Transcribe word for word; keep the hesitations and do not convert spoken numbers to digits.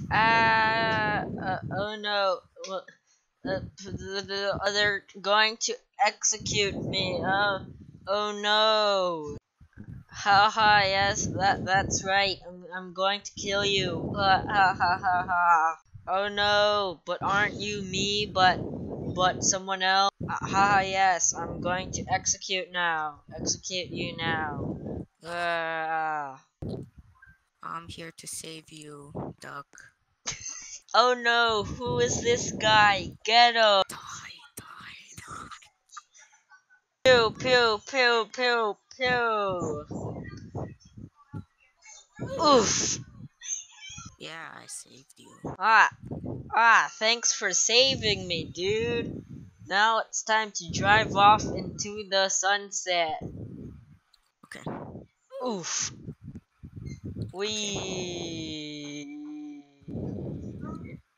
Ah, uh, oh no. Well, Uh, the, the, uh, they're going to execute me. Uh, oh no. Haha, yes, that that's right. I'm I'm going to kill you. Uh, ha ha ha ha. Oh no, but aren't you me? But but someone else. Uh, haha, yes, I'm going to execute now. Execute you now. Ah. I'm here to save you, Duck. Oh no, who is this guy? Get him! Die, die, die. Pew pew pew pew pew. Oof. Yeah, I saved you. Ah, ah, thanks for saving me, dude. Now it's time to drive off into the sunset. Okay. Oof. Okay. Wee.